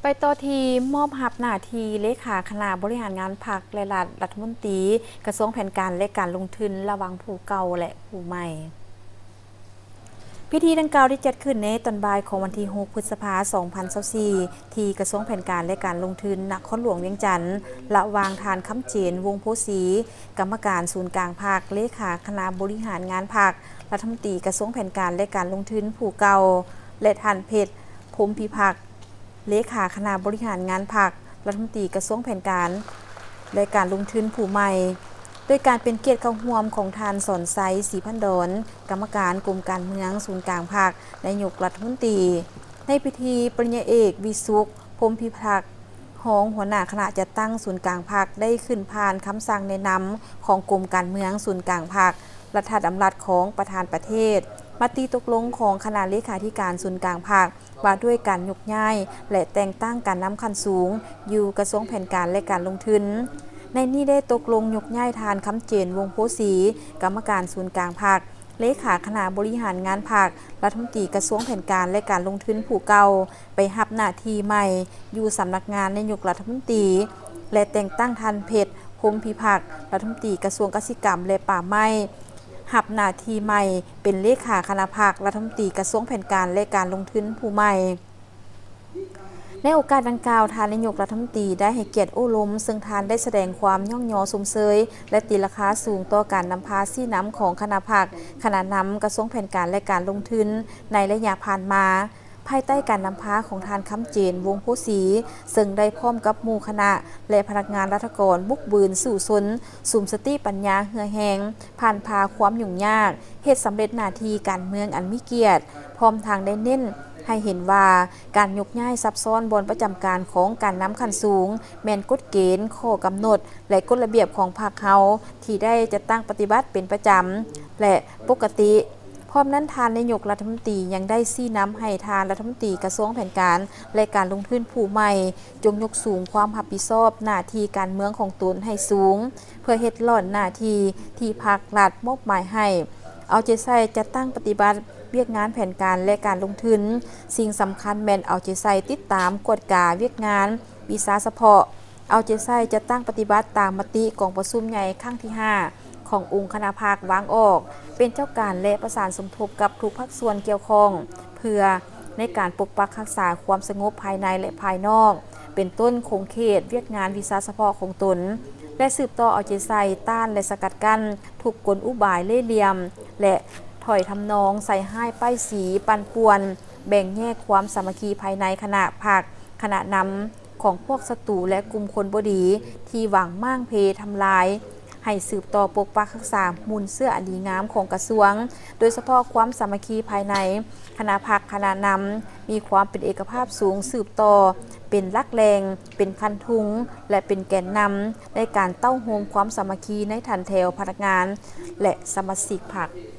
ไปต่อทีมอบหับหน้าทีเลขาคณะบริหารงานพรรคและรัฐมนตรีกระทรวงแผนการและการลงทุนระหว่างผู้เก่าและผู้ใหม่พิธีดังกล่าวได้จัดขึ้นในตอนบ่ายของวันที่6 พฤษภาคม 2024ที่กระทรวงแผนการและการลงทุนนครหลวงเวียงจันทร์ระหว่างทานคำเจนวงโพสีกรรมการศูนย์กลางพรรคเลขาคณะบริหารงานพรรครัฐมนตรีกระทรวงแผนการและการลงทุนผู้เก่าและท่านเพชรพรหมพิพักษ์เลขาคณะบริหารงานพรรครัฐมนตรีกระทรวงแผนการและการลงทุนผู้ใหม่โดยการเป็นเกียรติเข้าร่วมของทานสอนไซศรีพันดอนกรรมการกรมการเมืองศูนย์กลางพรรคนายกรัฐมนตรีในพิธีปริญญาเอกวิสุขพรหมพิพักษ์รองหัวหน้าคณะจัดตั้งศูนย์กลางพรรคได้ขึ้นผ่านคำสั่งแนะนำของกรมการเมืองศูนย์กลางพรรครัฐดำรัสของประธานประเทศมติตกลงของคณะเลขาธิการศูนย์กลางพรรคว่าด้วยการยกย้ายและแต่งตั้งการนำขั้นสูงอยู่กระทรวงแผนการและการลงทุนในนี้ได้ตกลงยกย้ายทานคำเจนวงโพสีกรรมการศูนย์กลางพรรคเลขาคณะบริหารงานพรรครัฐมนตรีกระทรวงแผนการและการลงทุนผู้เก่าไปรับหน้าที่ใหม่อยู่สำนักงานนายกรัฐมนตรีและแต่งตั้งท่านเพชรพรหมพิพักษ์รัฐมนตรีกระทรวงเกษตรกรรมและป่าไม้รับหน้าที่ใหม่เป็นเลขาคณะพรรครัฐมนตรีกระทรวงแผนการและการลงทุนผู้ใหม่ในโอกาสดังกล่าวทานนายกรัฐมนตรีได้ให้เกียรติโอ้ล้มซึ่งทานได้แสดงความย่องยอสมเสยและตีราคาสูงต่อการนำพาซี่น้ำของคณะพรรคคณะนำกระทรวงแผนการและการลงทุนในระยะผ่านมาภายใต้การนำพาของทานคำเจนวงโพสีซึ่งได้พร้อมกับหมู่คณะและพนักงานรัฐกรบุกบืนสู่สนสุ่มสติปัญญาเหือแหงผ่านพาความยุ่งยากเหตุสำเร็จหน้าที่การเมืองอันมีเกียรติพร้อมทางได้เน้นให้เห็นว่าการยกย้ายซับซ้อนบนประจำการของการนำขั้นสูงแม่นกฎเกณฑ์ข้อกำหนดและกฎระเบียบของพรรคเขาที่ได้จะตั้งปฏิบัติเป็นประจำและปกติพร้อมนั้นทานนายกรัฐมนตรียังได้ซี่น้ำให้ทานรัฐมนตรีกระทรวงแผนการและการลงทุนผู้ใหม่จงยกสูงความรับผิดชอบหน้าที่การเมืองของตนให้สูงเพื่อเฮ็ดหล่อนหน้าที่ที่พรรครัฐมอบหมายให้เอาใจใส่จะตั้งปฏิบัติเวียกงานแผนการและการลงทุนสิ่งสำคัญแม่นเอาใจใส่ติดตามกฎกาเวียกงานวีซ่าเฉพาะเอาใจใส่จะตั้งปฏิบัติตามมติกองประชุมใหญ่ครั้งที่5ขององค์คณะพรรควางออกเป็นเจ้าการและประสานสมทบกับทุกภาคส่วนเกี่ยวข้องเพื่อในการปกปักรักษาความสงบภายในและภายนอกเป็นต้นคงเขตเวียกงานวีซ่าเฉพาะของตนและสืบต่อเอาใจใส่ต้านและสกัดกั้นทุกกลอุบายเล่ห์เหลี่ยมและถอยทำนองใส่ให้ป้ายสีปั่นป่วนแบ่งแยกความสามัคคีภายในคณะพรรคคณะนำของพวกศัตรูและกลุ่มคนบดีที่หวังมั่งเพทำลายให้สืบต่อปกปักรักษามูลเสื้ออันดีงามของกระทรวงโดยเฉพาะความสามัคคีภายในคณะพรรคคณะนำมีความเป็นเอกภาพสูงสืบต่อเป็นลักแรงเป็นคันทุงและเป็นแกนนำในการเต้าโฮมความสามัคคีในฐานแถวพนักงานและสมาชิกพรรค